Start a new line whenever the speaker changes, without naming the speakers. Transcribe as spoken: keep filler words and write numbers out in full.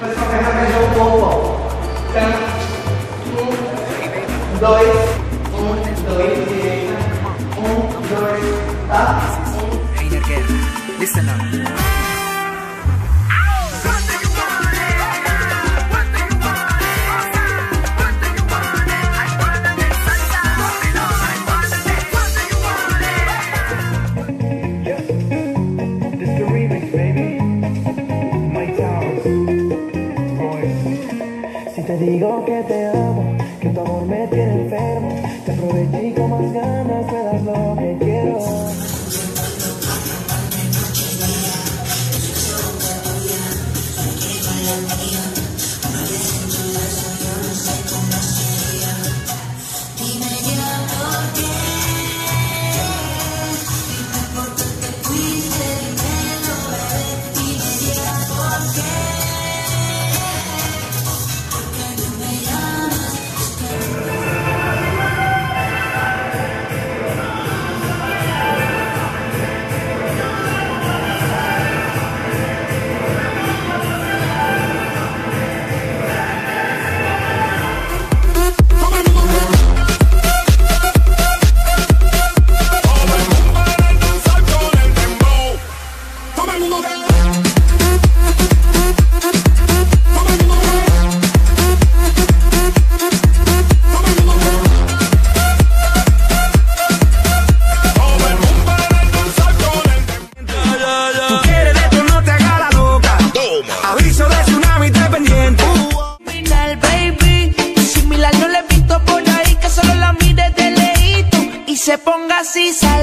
Depois só vai arranjar um pouco. Então, um, dois, um, dois, direita. Um, dois, tá?
Heiner Guerra, listen up.
Te digo que te amo, que tu amor me tiene enfermo. Te aproveché y con más ganas me das lo que quiero.
Se ponga así.